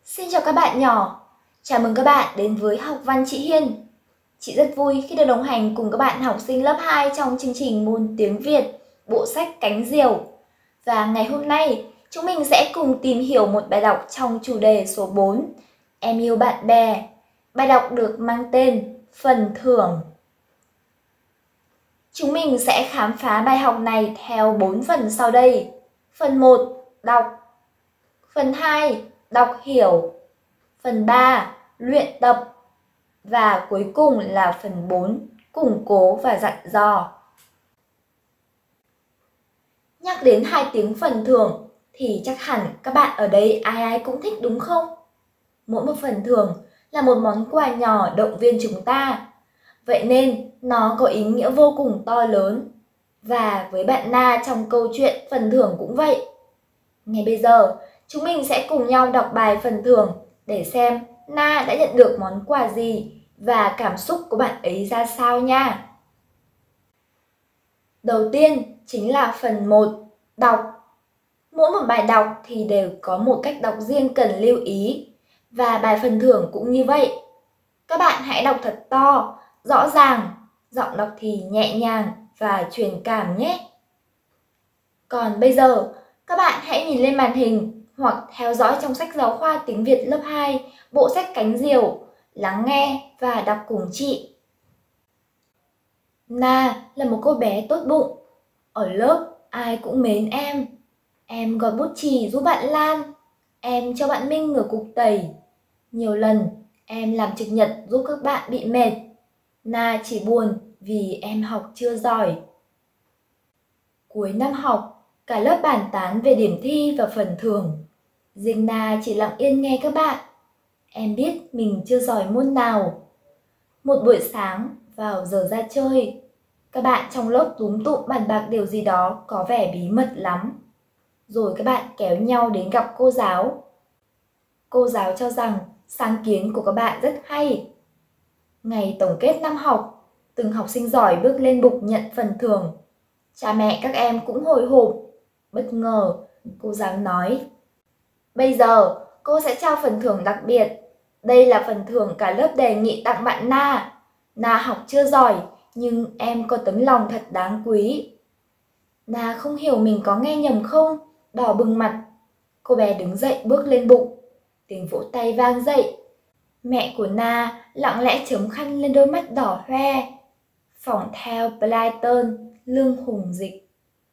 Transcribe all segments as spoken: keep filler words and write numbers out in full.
Xin chào các bạn nhỏ, chào mừng các bạn đến với Học văn chị Hiên. Chị rất vui khi được đồng hành cùng các bạn học sinh lớp hai trong chương trình môn tiếng Việt, bộ sách Cánh Diều. Và ngày hôm nay, chúng mình sẽ cùng tìm hiểu một bài đọc trong chủ đề số bốn, Em yêu bạn bè. Bài đọc được mang tên Phần thưởng. Chúng mình sẽ khám phá bài học này theo bốn phần sau đây. Phần một, đọc. Phần hai, đọc hiểu. Phần ba, luyện tập. Và cuối cùng là phần bốn, củng cố và dặn dò. Nhắc đến hai tiếng phần thưởng thì chắc hẳn các bạn ở đây ai ai cũng thích đúng không? Mỗi một phần thưởng là một món quà nhỏ động viên chúng ta. Vậy nên nó có ý nghĩa vô cùng to lớn. Và với bạn Na trong câu chuyện phần thưởng cũng vậy. Ngay bây giờ, chúng mình sẽ cùng nhau đọc bài phần thưởng để xem Na đã nhận được món quà gì và cảm xúc của bạn ấy ra sao nha. Đầu tiên chính là phần một, đọc. Mỗi một bài đọc thì đều có một cách đọc riêng cần lưu ý. Và bài phần thưởng cũng như vậy. Các bạn hãy đọc thật to, rõ ràng, giọng đọc thì nhẹ nhàng và truyền cảm nhé. Còn bây giờ, các bạn hãy nhìn lên màn hình hoặc theo dõi trong sách giáo khoa tiếng Việt lớp hai, bộ sách Cánh Diều, lắng nghe và đọc cùng chị. Na là một cô bé tốt bụng. Ở lớp ai cũng mến em. Em gọt bút chì giúp bạn Lan. Em cho bạn Minh ngửa cục tẩy. Nhiều lần em làm trực nhật giúp các bạn bị mệt. Na chỉ buồn vì em học chưa giỏi. Cuối năm học, cả lớp bàn tán về điểm thi và phần thưởng. Riêng Na chỉ lặng yên nghe các bạn. Em biết mình chưa giỏi môn nào. Một buổi sáng vào giờ ra chơi, các bạn trong lớp túm tụm bàn bạc điều gì đó có vẻ bí mật lắm. Rồi các bạn kéo nhau đến gặp cô giáo. Cô giáo cho rằng sáng kiến của các bạn rất hay. Ngày tổng kết năm học, từng học sinh giỏi bước lên bục nhận phần thưởng. Cha mẹ các em cũng hồi hộp. Bất ngờ, cô giáo nói: Bây giờ, cô sẽ trao phần thưởng đặc biệt. Đây là phần thưởng cả lớp đề nghị tặng bạn Na. Na học chưa giỏi, nhưng em có tấm lòng thật đáng quý. Na không hiểu mình có nghe nhầm không, đỏ bừng mặt. Cô bé đứng dậy bước lên bục. Tiếng vỗ tay vang dậy. Mẹ của Na lặng lẽ chấm khăn lên đôi mắt đỏ hoe. Phỏng theo Platon, Lương Hùng dịch.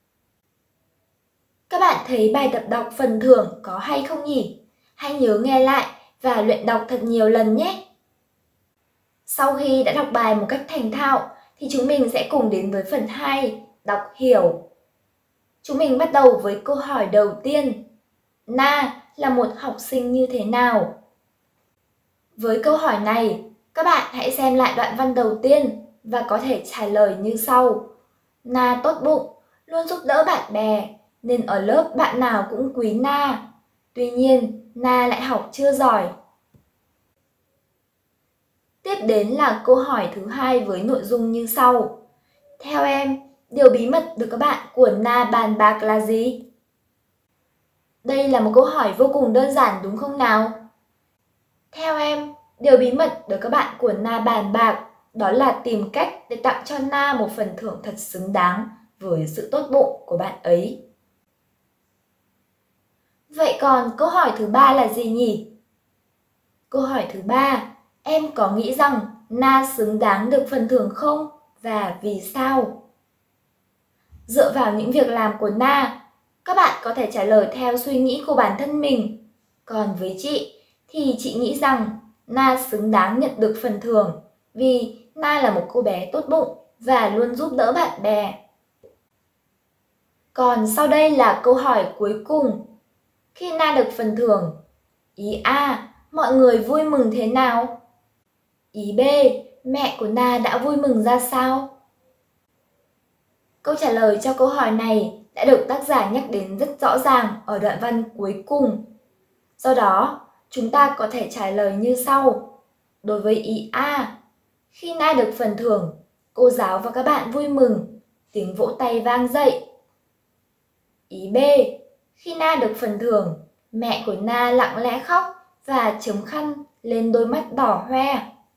Các bạn thấy bài tập đọc phần thưởng có hay không nhỉ? Hãy nhớ nghe lại và luyện đọc thật nhiều lần nhé. Sau khi đã đọc bài một cách thành thạo thì chúng mình sẽ cùng đến với phần hai, đọc hiểu. Chúng mình bắt đầu với câu hỏi đầu tiên. Na là một học sinh như thế nào? Với câu hỏi này, các bạn hãy xem lại đoạn văn đầu tiên và có thể trả lời như sau. Na tốt bụng, luôn giúp đỡ bạn bè, nên ở lớp bạn nào cũng quý Na. Tuy nhiên, Na lại học chưa giỏi. Tiếp đến là câu hỏi thứ hai với nội dung như sau. Theo em, điều bí mật được các bạn của Na bàn bạc là gì? Đây là một câu hỏi vô cùng đơn giản đúng không nào? Theo em, điều bí mật được các bạn của Na bàn bạc đó là tìm cách để tặng cho Na một phần thưởng thật xứng đáng với sự tốt bụng của bạn ấy. Vậy còn câu hỏi thứ ba là gì nhỉ? Câu hỏi thứ ba, em có nghĩ rằng Na xứng đáng được phần thưởng không và vì sao? Dựa vào những việc làm của Na, các bạn có thể trả lời theo suy nghĩ của bản thân mình. Còn với chị thì chị nghĩ rằng Na xứng đáng nhận được phần thưởng vì Na là một cô bé tốt bụng và luôn giúp đỡ bạn bè. Còn sau đây là câu hỏi cuối cùng. Khi Na được phần thưởng, ý A, mọi người vui mừng thế nào? Ý B, mẹ của Na đã vui mừng ra sao? Câu trả lời cho câu hỏi này đã được tác giả nhắc đến rất rõ ràng ở đoạn văn cuối cùng. Do đó, chúng ta có thể trả lời như sau. Đối với ý A, khi Na được phần thưởng, cô giáo và các bạn vui mừng, tiếng vỗ tay vang dậy. Ý B, khi Na được phần thưởng, mẹ của Na lặng lẽ khóc và chấm khăn lên đôi mắt đỏ hoe.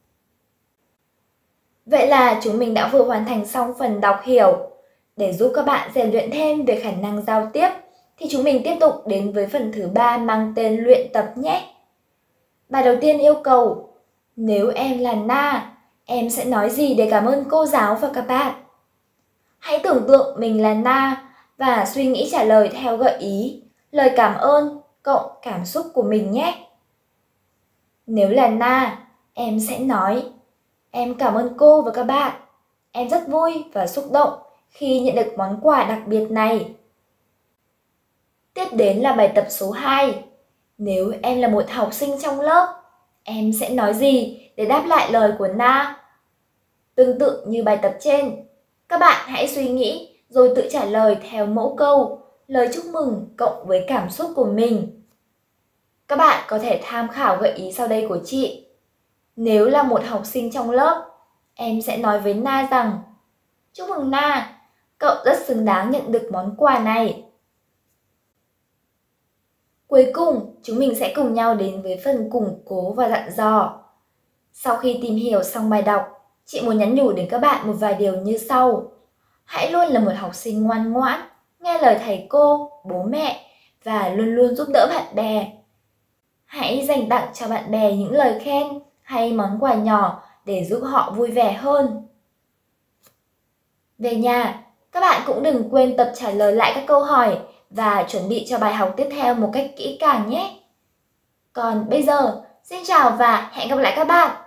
Vậy là chúng mình đã vừa hoàn thành xong phần đọc hiểu. Để giúp các bạn rèn luyện thêm về khả năng giao tiếp, thì chúng mình tiếp tục đến với phần thứ ba mang tên luyện tập nhé. Bài đầu tiên yêu cầu, nếu em là Na, em sẽ nói gì để cảm ơn cô giáo và các bạn? Hãy tưởng tượng mình là Na và suy nghĩ trả lời theo gợi ý, lời cảm ơn cộng cảm xúc của mình nhé. Nếu là Na, em sẽ nói, em cảm ơn cô và các bạn. Em rất vui và xúc động khi nhận được món quà đặc biệt này. Tiếp đến là bài tập số hai. Nếu em là một học sinh trong lớp, em sẽ nói gì để đáp lại lời của Na? Tương tự như bài tập trên, các bạn hãy suy nghĩ rồi tự trả lời theo mẫu câu, lời chúc mừng cộng với cảm xúc của mình. Các bạn có thể tham khảo gợi ý sau đây của chị. Nếu là một học sinh trong lớp, em sẽ nói với Na rằng, chúc mừng Na, cậu rất xứng đáng nhận được món quà này. Cuối cùng, chúng mình sẽ cùng nhau đến với phần củng cố và dặn dò. Sau khi tìm hiểu xong bài đọc, chị muốn nhắn nhủ đến các bạn một vài điều như sau. Hãy luôn là một học sinh ngoan ngoãn, nghe lời thầy cô, bố mẹ và luôn luôn giúp đỡ bạn bè. Hãy dành tặng cho bạn bè những lời khen hay món quà nhỏ để giúp họ vui vẻ hơn. Về nhà, các bạn cũng đừng quên tập trả lời lại các câu hỏi và chuẩn bị cho bài học tiếp theo một cách kỹ càng nhé. Còn bây giờ, xin chào và hẹn gặp lại các bạn!